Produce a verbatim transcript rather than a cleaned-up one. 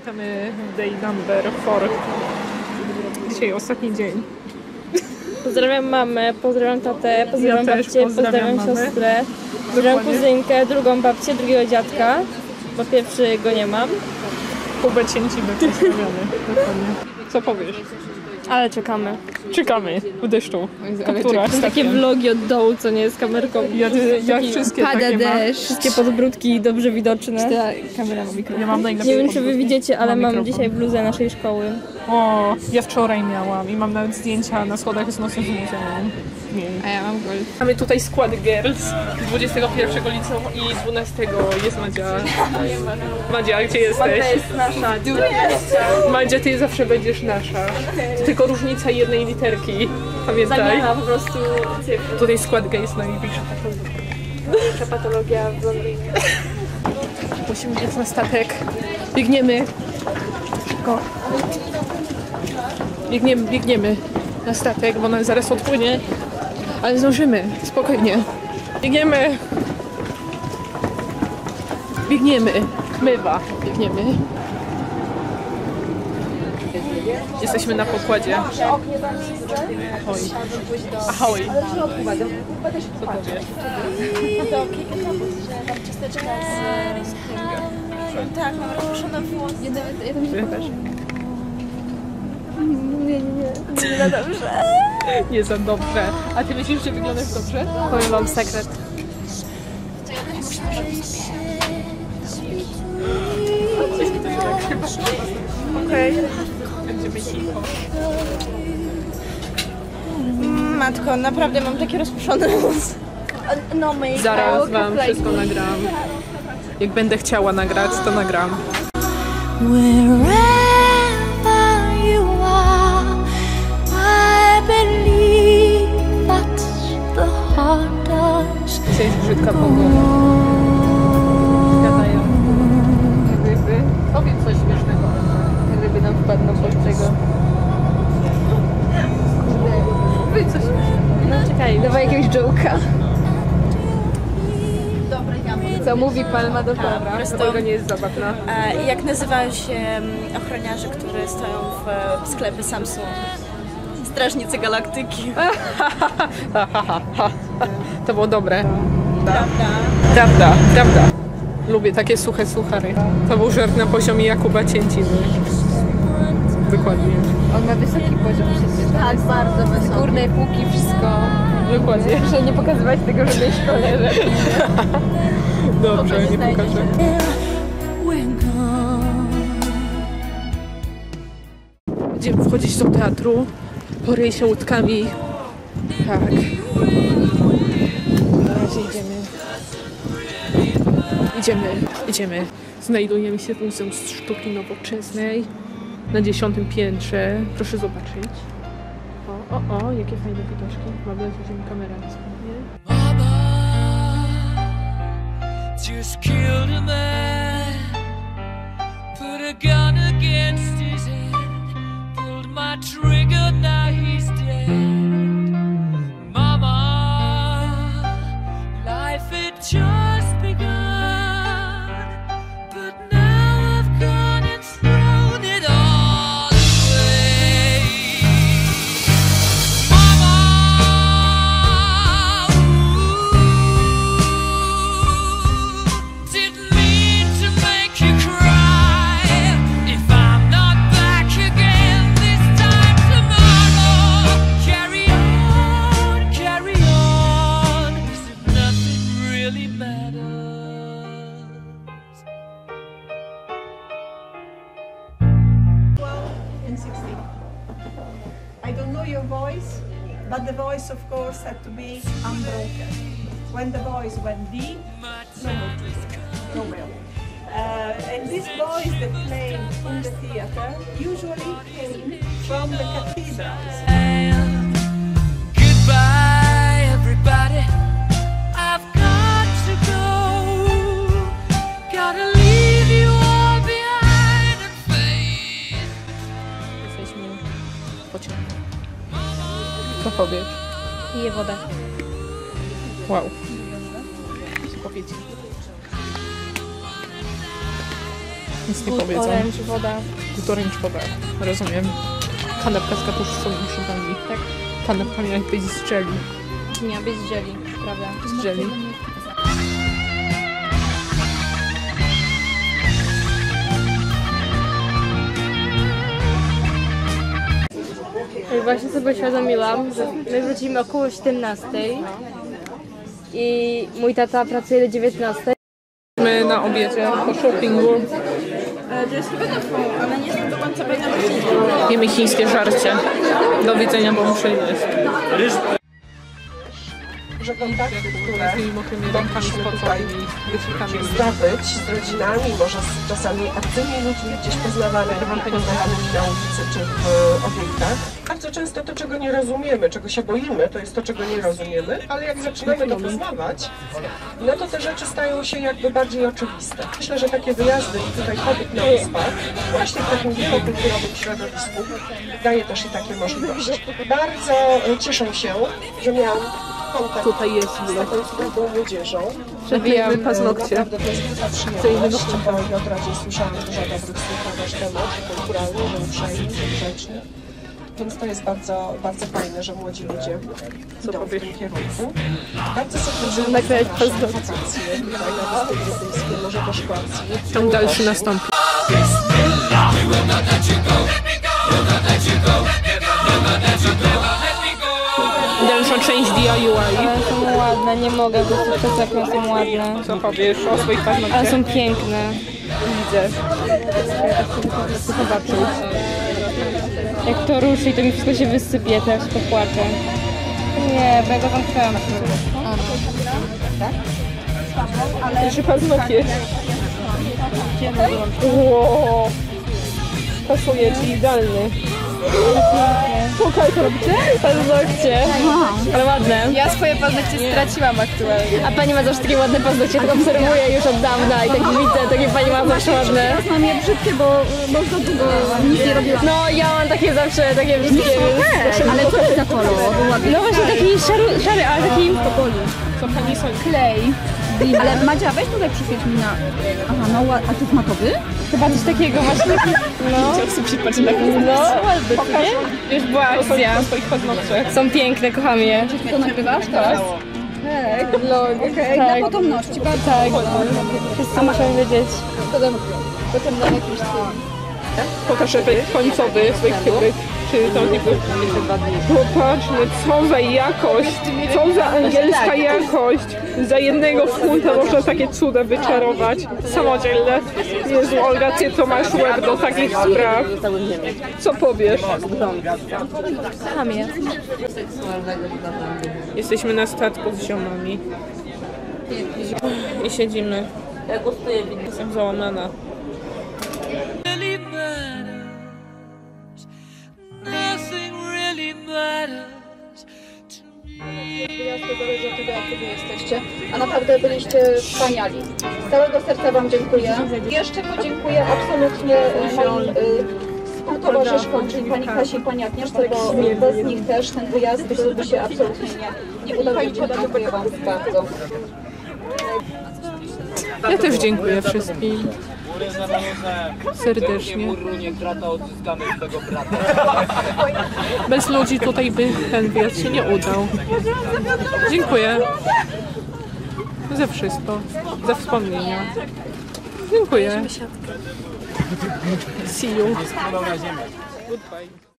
Witamy w day number four. Dzisiaj ostatni dzień. Pozdrawiam mamę, pozdrawiam tatę, pozdrawiam ja babcię, pozdrawiam, pozdrawiam siostrę, pozdrawiam kuzynkę, drugą babcię, drugiego dziadka, bo pierwszego nie mam. Kubę cięcimy, pozdrawiamy. Dokładnie. Co powiesz? Ale czekamy. Czekamy w deszczu. Która? Są takie vlogi od dołu, co nie z kamerką. Ja, ja wszystkie pada takie deszcz, wszystkie podbródki dobrze widoczne. Ta kamera ma mikrofon. Ja mam najlepiej Nie wiem, czy wy widzicie, ale mam mikrofon. dzisiaj bluzę naszej szkoły. O, ja wczoraj miałam i mam nawet zdjęcia na schodach z nosem z muzeum. A ja mam gold. Mamy tutaj skład girls dwudziestego pierwszego liceum i dwunastego jest Madzia. Madzia, gdzie jesteś? To jest nasza. Madzia, ty zawsze będziesz nasza. Tylko różnica jednej literki. Pamiętaj. Zamiana po prostu cyfr. Tutaj skład gay jest największa Największa patologia w Londynie. Musimy biec na statek. Biegniemy. Szybko. Biegniemy, biegniemy na statek, bo on zaraz odpłynie. Ale zdążymy, spokojnie. Biegniemy. Biegniemy. Mywa. Biegniemy. Jesteśmy na pokładzie. Ahoj. Ahoj. Co to jest? To kilka kropów, że tam ciasteczka z... Tak, mam rozproszone włosy. Ty też? Nie, nie, nie. Nie za dobrze. Nie za dobrze. A ty myślisz, że wyglądasz dobrze? Powiem wam sekret. Okej. Będziemy cicho. Matko, naprawdę mam takie rozproszone włosy. No make Zaraz wam wszystko nagram. Jak będę chciała nagrać, to nagram. Wherever you are, I believe that's the heart does. Dzisiaj jest brzydka pogoda. Gadają. Ryby. Powiedz coś śmiesznego. Ryby nam wpadną pod czego. Powiedz coś śmiesznego. No czekaj, dawaj jakiegoś joke'a. Co mówi palma do palma? Pogoda nie jest zabawna. E, Jak nazywają się mm, ochroniarze, którzy stoją w, w sklepie Samsung? Strażnicy Galaktyki. To było dobre. Prawda? Prawda, prawda. Lubię takie suche suchary. To był żart na poziomie Jakuba Cięciny. Dokładnie. On ma wysoki poziom przecież. Tak, bardzo Z wysoko. górnej półki wszystko. Dokładnie. Proszę nie pokazywać tego żadnej szkole, że... Dobrze, nie pokażę. We're gone. Będziemy wchodzić do teatru. Poryj się łódkami. Tak. Na razie idziemy. Idziemy, idziemy. Znajdujemy się w Muzeum Sztuki Nowoczesnej na dziesiątym piętrze. Proszę zobaczyć. O, o, o, jakie fajne widoczki. Mamy nadzieję, że kamera nie spadnie. Just killed a man, put a gun against his head, pulled my trigger, now he's dead. Mama, life had just begun, but now I've gone and thrown it all away. Mama, didn't mean to make you cry. If I'm not back again this time tomorrow, carry on, carry on, 'cause nothing really matters. And sixteen. I don't know your voice, but the voice, of course, had to be unbroken. When the voice went deep, no more twist, no will. Uh, and this voice that played in the theater usually came from the cathedrals. Goodbye, everybody. I've got to go. Gotta leave you all behind and face. Jesteśmy w pociągu. Co powiesz? Piję wodę. Wow. Co powiedzieć? Nic nie powiedzą. Orange, woda. Good orange woda. Rozumiem. Kanapka z kapuszcą i grzybami. Tak. Kanapka miała być z jelly. Nie, bez zieli, prawda? Z jelly. I właśnie sobie uświadomiłam, że my wrócimy około siedemnastej i mój tata pracuje do dziewiętnastej. My na obiedzie po shoppingu. To jest chyba ale nie jestem do końca pewna. Jemy chińskie żarcie. Do widzenia, bo muszę jeść. że kontakty, które Z tymi mokrymi rękami spoconymi, wyciekami. zdobyć z rodzinami, może z czasami obcymi ludźmi gdzieś poznawanymi, poznawanymi na ulicy czy w obiektach. Bardzo często to, czego nie rozumiemy, czego się boimy, to jest to, czego nie rozumiemy, ale jak zaczynamy to poznawać, no to te rzeczy stają się jakby bardziej oczywiste. Myślę, że takie wyjazdy i tutaj pobyt na wyspach, właśnie w takim wielokulturowym środowisku, daje też i takie możliwości. Bardzo cieszę się, że miałam kontakt Tutaj jest z taką cudowną młodzieżą. Przebijamy paznokcie. Naprawdę to jest wielka przyjemność, bo i od razu słyszałam dużo dobrych słów na nasz temat, że kulturalny, że uprzejmy, że grzeczny. Więc to jest bardzo, bardzo fajne, że młodzi ludzie idą w tym kierunku. Bardzo serdecznie Nakręć zapraszam na paznokcie. wakacje tutaj na Wyspy Brytyjskie, może do Szkocji. Tam dalszy nastąpi. Dalsza część D I Y. Ale są ładne, nie mogę, bo to przez jak są ładne. Co powiesz o swoich Ale paznokciach? są piękne. Widzę. Chcę zobaczyć. Jak to ruszy, to mi wszystko się wysypie, to ja się popłaczę. Nie, bo ja go zamknęłam. Jeszcze paznokcie. Wow. Pasuje ci idealny. Pokaż, co robicie? Paznokcie. Ale ładne. Ja swoje paznokcie straciłam aktualnie. A pani ma zawsze takie ładne paznokcie, tak obserwuję już od dawna i tak widzę, takie pani ma zawsze ładne. Teraz mam je brzydkie, bo bardzo długo nic nie robiłam. No, ja mam takie zawsze, takie brzydkie. Ale co to za kolor? No właśnie taki szary, szary ale taki... Co pani sądzi? Klej. Ale Madzia, weź tutaj przyświeć mi na... Aha, no a to jest matowy? Chyba coś takiego masz taki... No, Przypatrz na no, ładny, co nie? Już była akcja. o swoich paznokciach. Są piękne, kocham je. To nagrywasz teraz? Tak, vlog, okej. Tak. Na potomności, bardzo. Tak, wszyscy muszą wiedzieć. Potem, potem na jakimś tym. Pokaż efekt końcowy swoich hybryd. Czy to nie było? Popatrzmy, co za jakość, co za angielska jakość. Za jednego funta można takie cuda wyczarować. Samodzielne. Jezu, Olga, ty to masz łeb do takich spraw. Co powiesz? Kocham je. Jesteśmy na statku z ziomami. I siedzimy. Jestem załamana. really matters. Nothing really matters to me. To zależy od tego, jak wy jesteście. A naprawdę byliście wspaniali. Z całego serca wam dziękuję. Jeszcze podziękuję absolutnie moim y, współtowarzyszkom, czyli pani Kasi i pani Agnieszce, bo bez nich też ten wyjazd by się absolutnie nie, nie udał. Dziękuję wam bardzo. Ja też dziękuję wszystkim. Serdecznie. Bez ludzi tutaj by ten wyjazd się nie udał. Dziękuję za wszystko, za wspomnienia. Dziękuję. See you. Goodbye.